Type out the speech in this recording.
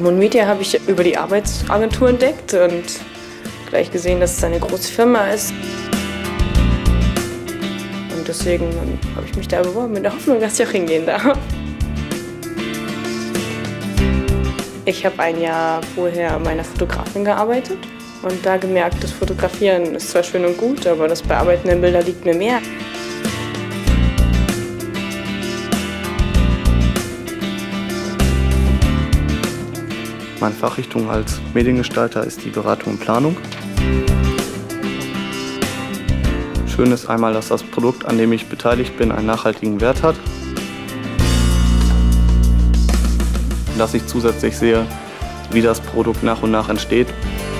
Moon Media habe ich über die Arbeitsagentur entdeckt und gleich gesehen, dass es eine große Firma ist. Und deswegen habe ich mich da beworben, in der Hoffnung, dass ich auch hingehen darf. Ich habe ein Jahr vorher bei einer Fotografin gearbeitet und da gemerkt, das Fotografieren ist zwar schön und gut, aber das Bearbeiten der Bilder liegt mir mehr. Meine Fachrichtung als Mediengestalter ist die Beratung und Planung. Schön ist einmal, dass das Produkt, an dem ich beteiligt bin, einen nachhaltigen Wert hat. Und dass ich zusätzlich sehe, wie das Produkt nach und nach entsteht.